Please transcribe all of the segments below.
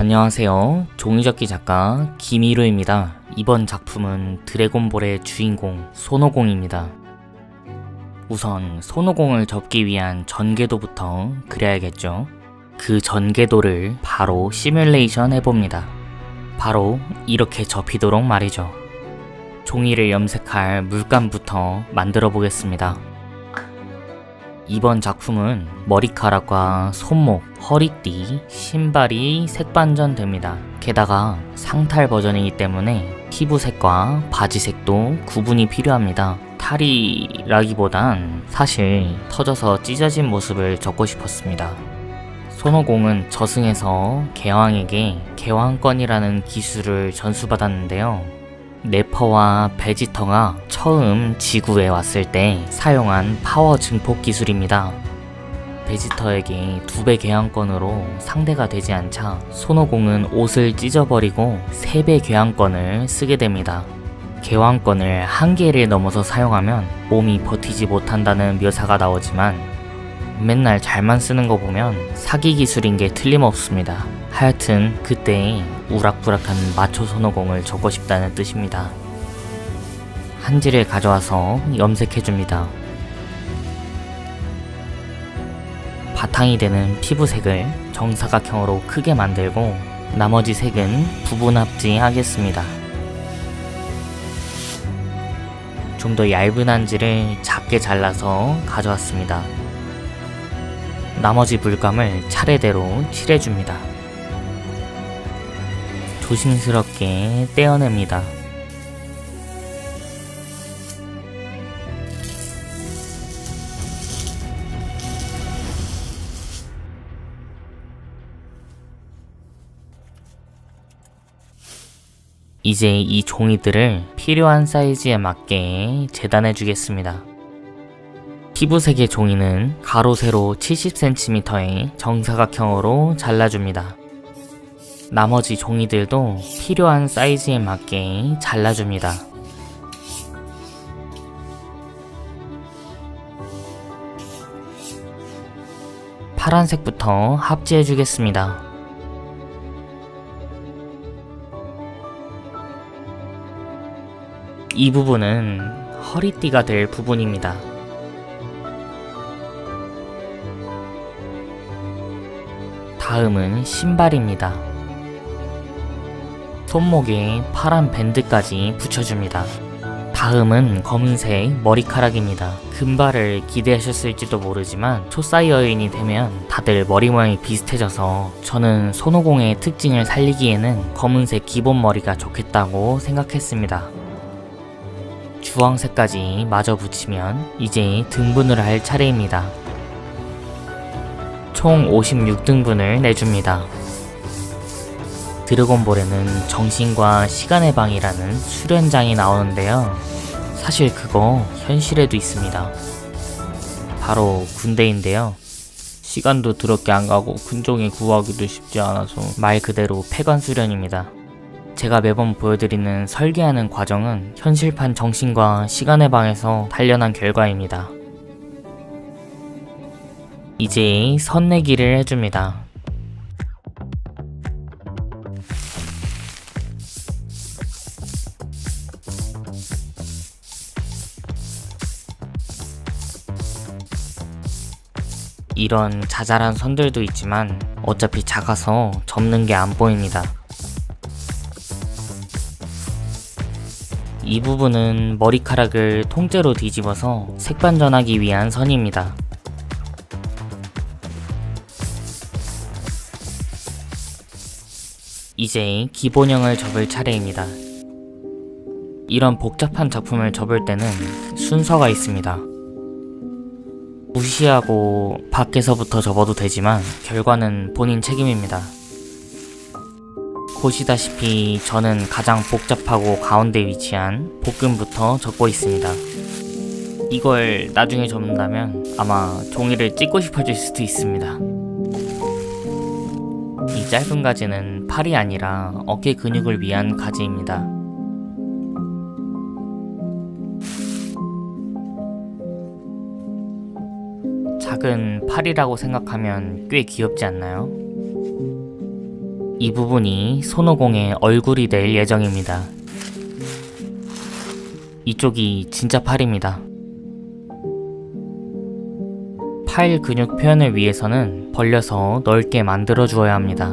안녕하세요. 종이접기 작가 김희로입니다. 이번 작품은 드래곤볼의 주인공 손오공입니다. 우선 손오공을 접기 위한 전개도부터 그려야겠죠. 그 전개도를 바로 시뮬레이션 해봅니다. 바로 이렇게 접히도록 말이죠. 종이를 염색할 물감부터 만들어 보겠습니다. 이번 작품은 머리카락과 손목, 허리띠, 신발이 색반전됩니다. 게다가 상탈 버전이기 때문에 피부색과 바지색도 구분이 필요합니다. 탈이라기보단 사실 터져서 찢어진 모습을 적고 싶었습니다. 손오공은 저승에서 개왕에게 개왕권이라는 기술을 전수받았는데요. 네퍼와 베지터가 처음 지구에 왔을 때 사용한 파워 증폭 기술입니다. 베지터에게 2배 개왕권으로 상대가 되지 않자 손오공은 옷을 찢어버리고 3배 개왕권을 쓰게 됩니다. 개왕권을 한계를 넘어서 사용하면 몸이 버티지 못한다는 묘사가 나오지만 맨날 잘만 쓰는 거 보면 사기 기술인 게 틀림없습니다. 하여튼 그때 우락부락한 마초 손오공을 적고 싶다는 뜻입니다. 한지를 가져와서 염색해줍니다. 바탕이 되는 피부색을 정사각형으로 크게 만들고 나머지 색은 부분 합지하겠습니다. 좀 더 얇은 한지를 작게 잘라서 가져왔습니다. 나머지 물감을 차례대로 칠해줍니다. 조심스럽게 떼어냅니다. 이제 이 종이들을 필요한 사이즈에 맞게 재단해 주겠습니다. 피부색의 종이는 가로 세로 70cm의 정사각형으로 잘라줍니다. 나머지 종이들도 필요한 사이즈에 맞게 잘라줍니다. 파란색부터 합지해 주겠습니다. 이 부분은 허리띠가 될 부분입니다. 다음은 신발입니다. 손목에 파란 밴드까지 붙여줍니다. 다음은 검은색 머리카락입니다. 금발을 기대하셨을지도 모르지만 초사이어인이 되면 다들 머리 모양이 비슷해져서 저는 손오공의 특징을 살리기에는 검은색 기본 머리가 좋겠다고 생각했습니다. 주황색까지 마저 붙이면 이제 등분을 할 차례입니다. 총 56등분을 내줍니다. 드래곤볼에는 정신과 시간의 방이라는 수련장이 나오는데요. 사실 그거 현실에도 있습니다. 바로 군대인데요. 시간도 더럽게 안 가고 근종이 구하기도 쉽지 않아서 말 그대로 폐관 수련입니다. 제가 매번 보여드리는 설계하는 과정은 현실판 정신과 시간의 방에서 단련한 결과입니다. 이제 선내기를 해줍니다. 이런 자잘한 선들도 있지만 어차피 작아서 접는 게 안 보입니다. 이 부분은 머리카락을 통째로 뒤집어서 색반전하기 위한 선입니다. 이제 기본형을 접을 차례입니다. 이런 복잡한 작품을 접을 때는 순서가 있습니다. 무시하고 밖에서부터 접어도 되지만 결과는 본인 책임입니다. 보시다시피 저는 가장 복잡하고 가운데 위치한 복근부터 접고 있습니다. 이걸 나중에 접는다면 아마 종이를 찢고 싶어질 수도 있습니다. 이 짧은 가지는 팔이 아니라 어깨 근육을 위한 가지입니다. 작은 팔이라고 생각하면 꽤 귀엽지 않나요? 이 부분이 손오공의 얼굴이 될 예정입니다. 이쪽이 진짜 팔입니다. 팔 근육 표현을 위해서는 벌려서 넓게 만들어 주어야 합니다.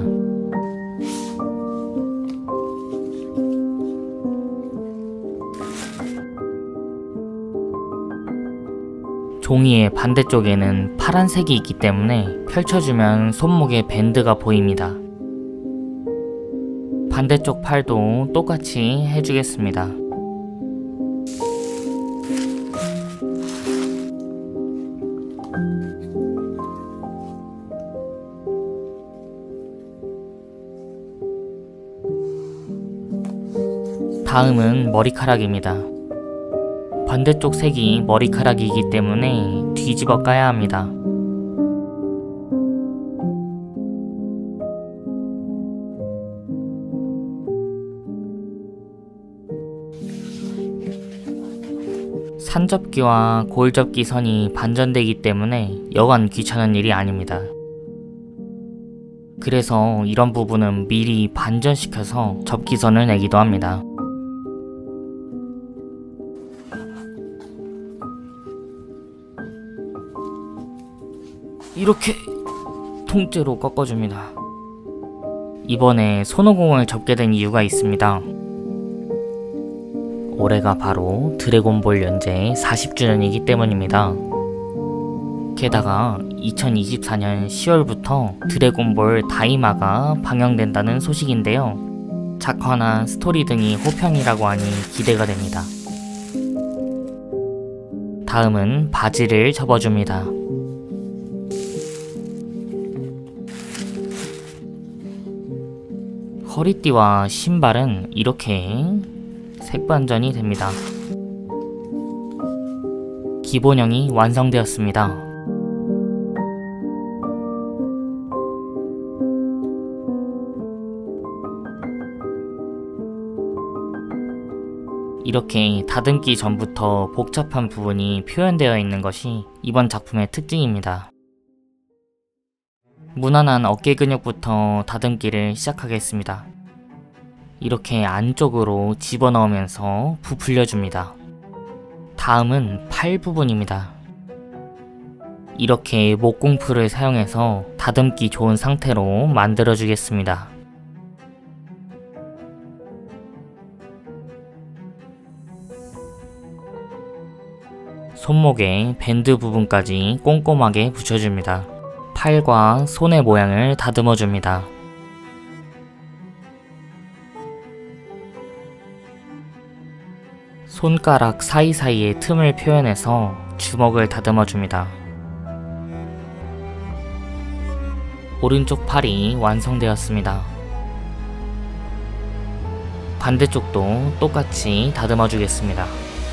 종이의 반대쪽에는 파란색이 있기 때문에 펼쳐주면 손목에 밴드가 보입니다. 반대쪽 팔도 똑같이 해주겠습니다. 다음은 머리카락입니다. 반대쪽 색이 머리카락이기 때문에 뒤집어 까야 합니다. 산접기와 고울접기 선이 반전되기 때문에 여간 귀찮은 일이 아닙니다. 그래서 이런 부분은 미리 반전시켜서 접기선을 내기도 합니다. 이렇게 통째로 꺾어줍니다. 이번에 손오공을 접게 된 이유가 있습니다. 올해가 바로 드래곤볼 연재 40주년이기 때문입니다. 게다가 2024년 10월부터 드래곤볼 다이마가 방영된다는 소식인데요. 작화나 스토리 등이 호평이라고 하니 기대가 됩니다. 다음은 바지를 접어줍니다. 허리띠와 신발은 이렇게 색반전이 됩니다. 기본형이 완성되었습니다. 이렇게 다듬기 전부터 복잡한 부분이 표현되어 있는 것이 이번 작품의 특징입니다. 무난한 어깨 근육부터 다듬기를 시작하겠습니다. 이렇게 안쪽으로 집어넣으면서 부풀려줍니다. 다음은 팔 부분입니다. 이렇게 목공풀을 사용해서 다듬기 좋은 상태로 만들어주겠습니다. 손목에 밴드 부분까지 꼼꼼하게 붙여줍니다. 팔과 손의 모양을 다듬어줍니다. 손가락 사이사이의 틈을 표현해서 주먹을 다듬어줍니다. 오른쪽 팔이 완성되었습니다. 반대쪽도 똑같이 다듬어주겠습니다.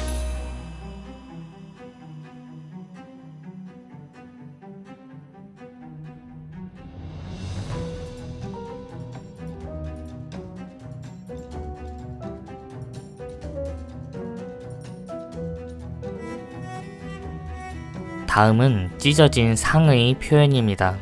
다음은 찢어진 상의 표현입니다.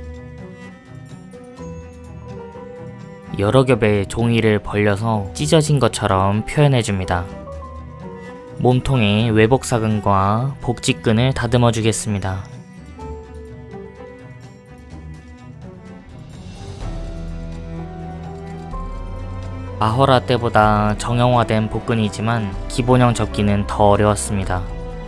여러 겹의 종이를 벌려서 찢어진 것처럼 표현해줍니다. 몸통에 외복사근과 복직근을 다듬어 주겠습니다. 마허라 때보다 정형화된 복근이지만 기본형 접기는 더 어려웠습니다.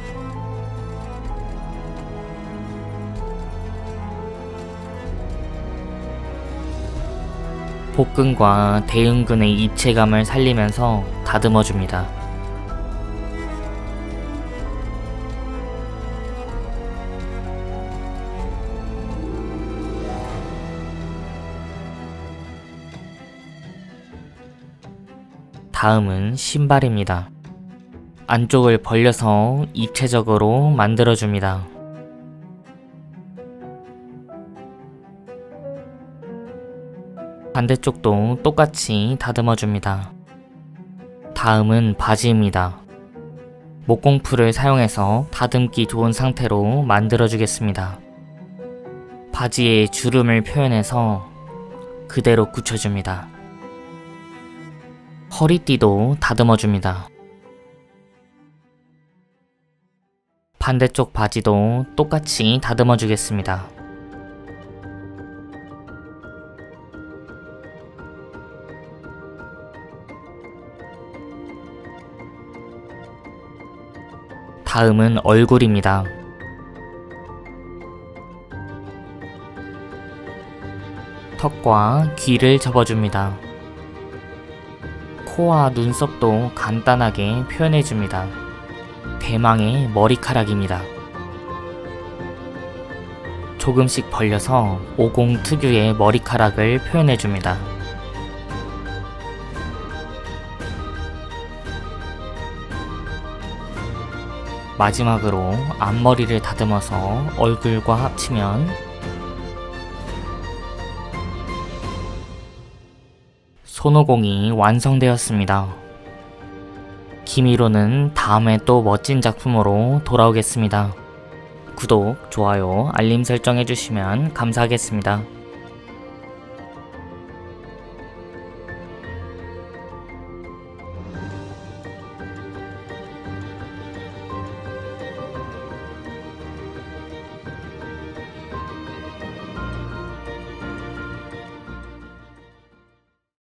복근과 대흉근의 입체감을 살리면서 다듬어줍니다. 다음은 신발입니다. 안쪽을 벌려서 입체적으로 만들어줍니다. 반대쪽도 똑같이 다듬어줍니다. 다음은 바지입니다. 목공풀을 사용해서 다듬기 좋은 상태로 만들어주겠습니다. 바지의 주름을 표현해서 그대로 굳혀줍니다. 허리띠도 다듬어줍니다. 반대쪽 바지도 똑같이 다듬어주겠습니다. 다음은 얼굴입니다. 턱과 귀를 접어줍니다. 코와 눈썹도 간단하게 표현해줍니다. 대망의 머리카락입니다. 조금씩 벌려서 오공 특유의 머리카락을 표현해줍니다. 마지막으로 앞머리를 다듬어서 얼굴과 합치면 손오공이 완성되었습니다. 김이로는 다음에 또 멋진 작품으로 돌아오겠습니다. 구독, 좋아요, 알림 설정 해주시면 감사하겠습니다.